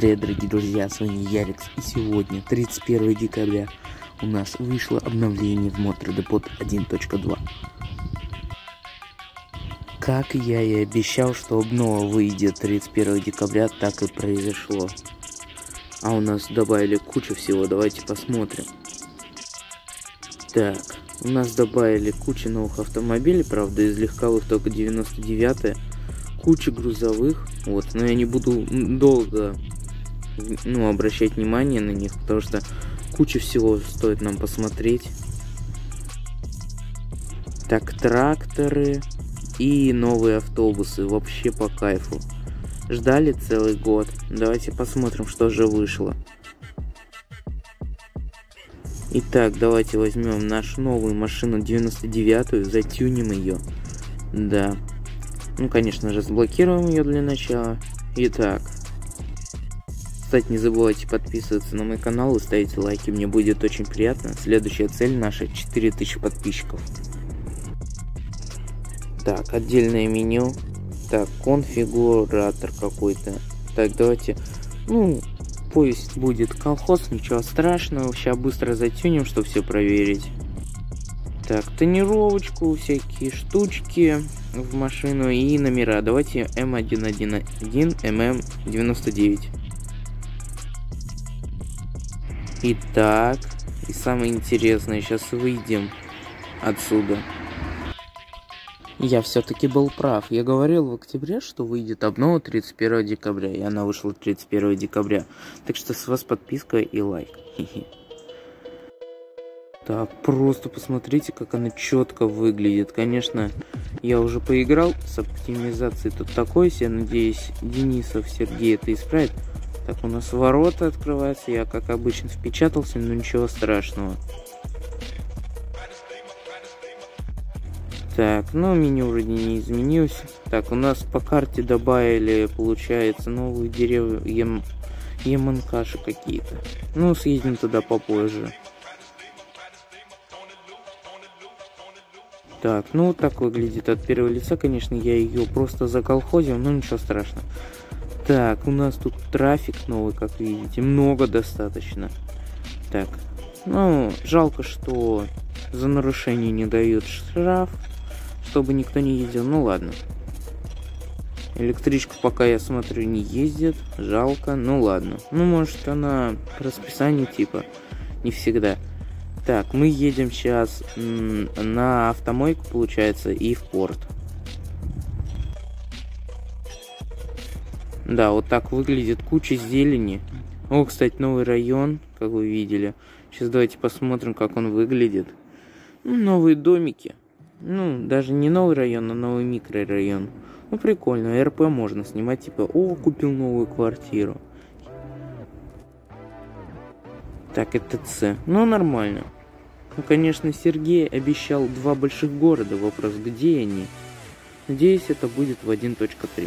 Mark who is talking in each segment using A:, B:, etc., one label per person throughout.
A: Всем привет, дорогие друзья, с вами Ярикс, и сегодня, 31 декабря, у нас вышло обновление в MotorDepot 1.2. Как я и обещал, что обнова выйдет 31 декабря, так и произошло. А у нас добавили кучу всего, давайте посмотрим. Так, у нас добавили кучу новых автомобилей, правда из легковых только 99-е. Куча грузовых, вот, но я не буду долго, обращать внимание на них, потому что куча всего стоит нам посмотреть. Так, тракторы и новые автобусы, вообще по кайфу. Ждали целый год, давайте посмотрим, что же вышло. Итак, давайте возьмем нашу новую машину 99-ю, затюним ее, да. Ну, конечно же, заблокируем ее для начала. Итак. Кстати, не забывайте подписываться на мой канал и ставить лайки. Мне будет очень приятно. Следующая цель наша 4000 подписчиков. Так, отдельное меню. Так, конфигуратор какой-то. Так, давайте. Пусть будет колхоз, ничего страшного. Сейчас быстро затюним, чтобы все проверить. Так, тонировочку, всякие штучки в машину и номера. Давайте М111, ММ99. Итак, и самое интересное, сейчас выйдем отсюда. Я все-таки был прав. Я говорил в октябре, что выйдет обнова 31 декабря, и она вышла 31 декабря. Так что с вас подписка и лайк. Так, просто посмотрите, как она четко выглядит. Конечно, я уже поиграл с оптимизацией тут такой себе. Надеюсь, Денисов Сергей это исправит. Так, у нас ворота открываются. Я, как обычно, впечатался, но ничего страшного. Так, меню вроде не изменилось. Так, у нас по карте добавили, получается, новые деревья Яманкаши какие-то. Съездим туда попозже. Так, так выглядит от первого лица, конечно, я ее просто заколхозил, но ничего страшного. Так, у нас тут трафик новый, как видите, много достаточно. Так, жалко, что за нарушение не дают штраф, чтобы никто не ездил, ладно. Электричка пока, я смотрю, не ездит, жалко, ладно. Может она по расписанию типа, не всегда. Так, мы едем сейчас на автомойку, получается, и в порт. Да, вот так выглядит куча зелени. О, кстати, новый район, как вы видели. Сейчас давайте посмотрим, как он выглядит. Новые домики. Даже не новый район, а новый микрорайон. Прикольно, РП можно снимать, типа, купил новую квартиру. Так, это С. Нормально. Конечно, Сергей обещал 2 больших города. Вопрос, где они? Надеюсь, это будет в 1.3.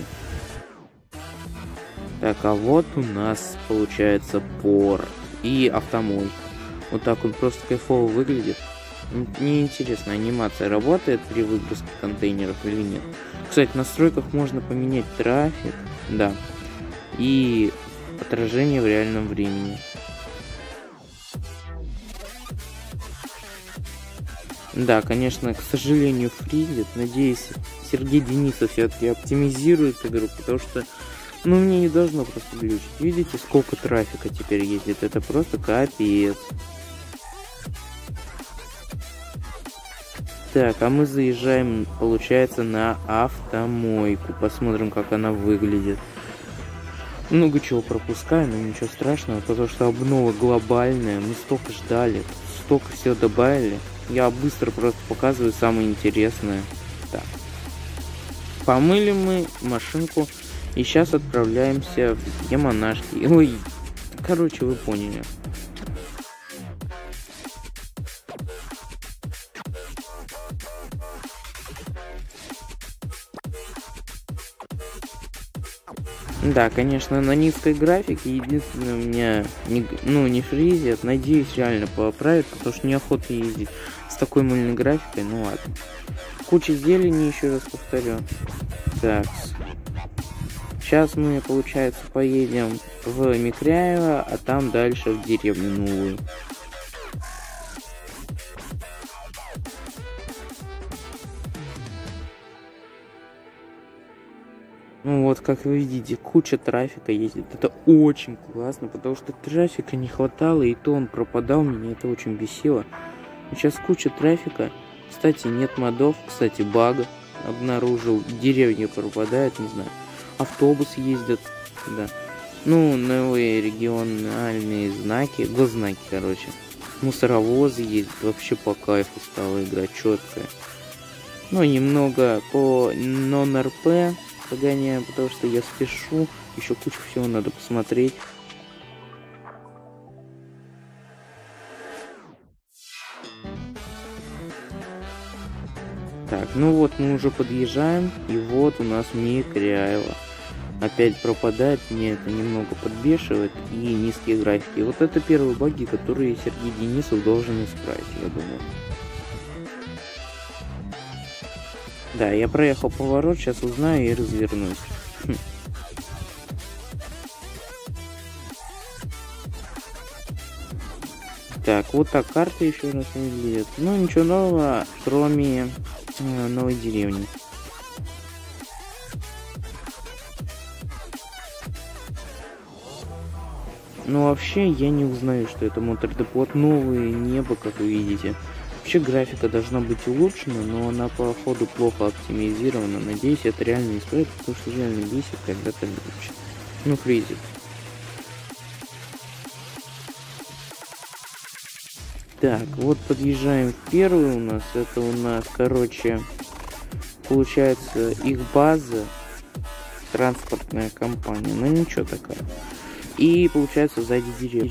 A: Так, а вот у нас, получается, порт и автомой. Вот так он просто кайфово выглядит. Мне интересно, анимация работает при выгрузке контейнеров или нет. Кстати, в настройках можно поменять трафик. Да. И отражение в реальном времени. Да, конечно, к сожалению, фризит. Надеюсь, Сергей Денисов все-таки оптимизирует игру, потому что, мне не должно просто глючить. Видите, сколько трафика теперь ездит? Это просто капец. Так, а мы заезжаем, получается, на автомойку. Посмотрим, как она выглядит. Много чего пропускаем, но ничего страшного, потому что обнова глобальная. Мы столько ждали, столько всего добавили. Я быстро просто показываю самое интересное. Так. Помыли мы машинку. И сейчас отправляемся в Яманашки. Ой, короче, вы поняли. Да, конечно, на низкой графике. Единственное, у меня не фризит. Надеюсь, реально поправит, потому что неохота ездить с такой мыльной графикой. Ладно. Куча зелени, еще раз повторю. Так. Сейчас мы, получается, поедем в Микряево, а там дальше в деревню новую. Ну вот, как вы видите, куча трафика ездит. Это очень классно, потому что трафика не хватало, и то он пропадал, меня это очень бесило. Сейчас куча трафика. Кстати, нет модов. Кстати, баг обнаружил. Деревня пропадает, не знаю. Автобус ездят, да. Ну, новые региональные знаки, госзнаки, короче. Мусоровозы ездят, вообще по кайфу стала игра четкая. Ну, немного по нон-РП погоняем, потому что я спешу. Еще кучу всего надо посмотреть. Так, ну вот мы уже подъезжаем, и вот у нас Микряево. Опять пропадает, мне это немного подбешивает, и низкие графики. Вот это первые баги, которые Сергей Денисов должен исправить, я думаю. Да, я проехал поворот, сейчас узнаю и развернусь. Так, вот так карта еще раз выглядит. Ну, ничего нового, кроме новой деревни. Ну, вообще, я не узнаю, что это Мотор-Депот. Новое небо, как вы видите. Вообще, графика должна быть улучшена, но она, походу, плохо оптимизирована. Надеюсь, это реально исправит, потому что реально бесит, когда так лучше. Ну, фризит. Так, вот подъезжаем в первый у нас. Это у нас, короче, получается их база, транспортная компания. Ну, ничего такая. И получается сзади деревья.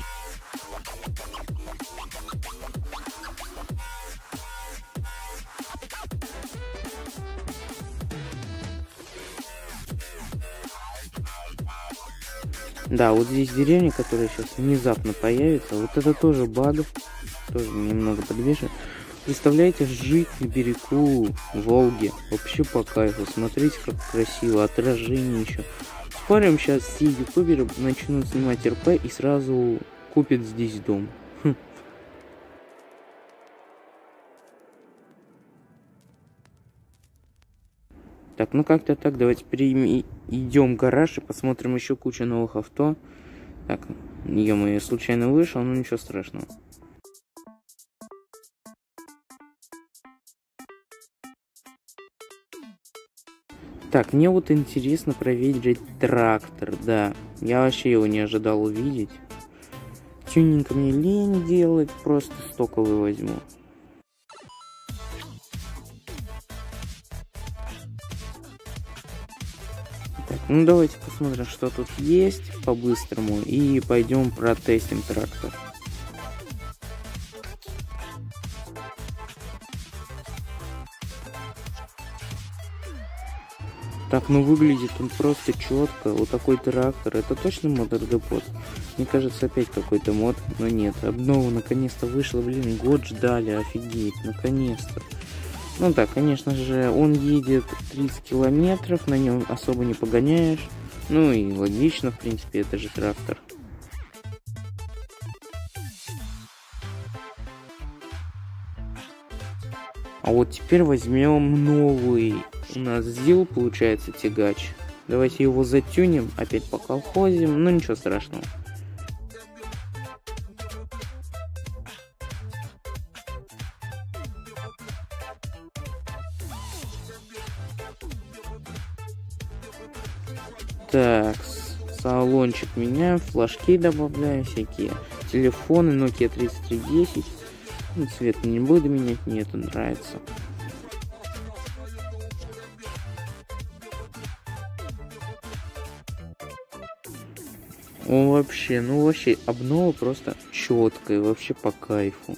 A: Да, вот здесь деревня, которая сейчас внезапно появится. Вот это тоже баг. Тоже немного подвешен. Представляете, жить на берегу Волги. Вообще по кайфу. Смотрите, как красиво. Отражение еще. Спорим, сейчас все ютуберы начнут снимать РП и сразу купят здесь дом. Так, ну как-то так. Давайте идем в гараж и посмотрим еще кучу новых авто. Так, ё-моё, случайно вышел, но ничего страшного. Так, мне вот интересно проверить трактор, да. Я вообще его не ожидал увидеть. Тюнинг мне лень делать, просто стоковый возьму. Так, ну давайте посмотрим, что тут есть по-быстрому, и пойдем протестим трактор. Так, ну выглядит он просто четко. Вот такой трактор. Это точно Мотор-Депот? Мне кажется, опять какой-то мод, но нет. Обнова наконец-то вышла, блин, год ждали, офигеть, наконец-то. Ну да, конечно же, он едет 30 километров, на нем особо не погоняешь. Ну и логично, в принципе, это же трактор. А вот теперь возьмем новый. У нас ЗИЛ, получается, тягач. Давайте его затюнем, опять поколхозим, но ничего страшного. Так, салончик меняем, флажки добавляем, всякие телефоны, Nokia 3310. Ну, цвет не буду менять, мне это нравится. О, вообще, ну вообще, обнова просто четкая, вообще по кайфу.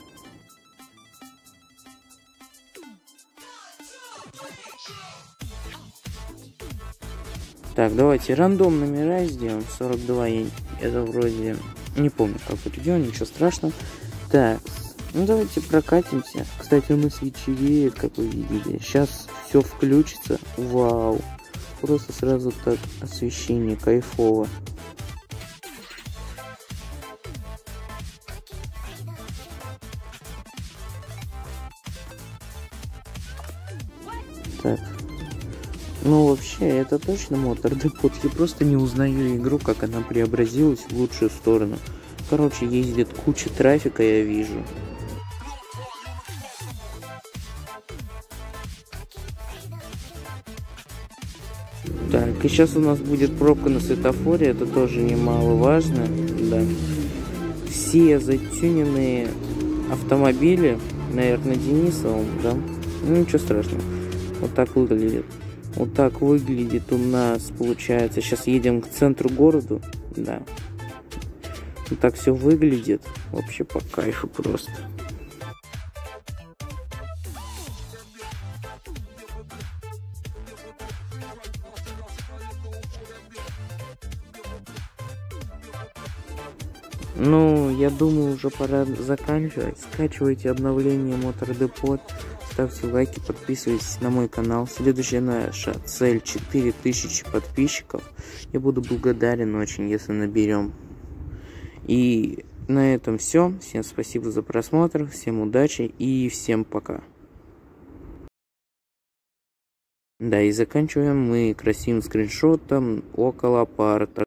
A: Так, давайте рандом номера сделаем. 42, это вроде, не помню какой регион, ничего страшного. Так, ну давайте прокатимся. Кстати, у нас вечереет, как вы видите. Сейчас все включится. Вау. просто сразу так освещение кайфово. Так. Ну, вообще, это точно Motor-Depot. Я просто не узнаю игру, как она преобразилась в лучшую сторону. Короче, ездит куча трафика, я вижу. Так, и сейчас у нас будет пробка на светофоре, это тоже немаловажно, да. Все затюненные автомобили, наверное, Денисовым, да? Ну, ничего страшного. Вот так выглядит. Вот так выглядит у нас, получается. Сейчас едем к центру города, да. Вот так все выглядит. Вообще по кайфу просто. Ну, я думаю, уже пора заканчивать. Скачивайте обновление Motor-Depot, ставьте лайки, подписывайтесь на мой канал. Следующая наша цель 4000 подписчиков. Я буду благодарен очень, если наберем. И на этом все. Всем спасибо за просмотр, всем удачи и всем пока. Да, и заканчиваем мы красивым скриншотом около парка.